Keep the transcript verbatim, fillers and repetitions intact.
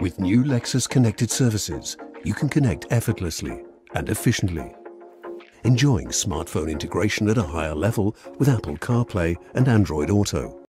With new Lexus connected services, you can connect effortlessly and efficiently, enjoying smartphone integration at a higher level with Apple CarPlay and Android Auto.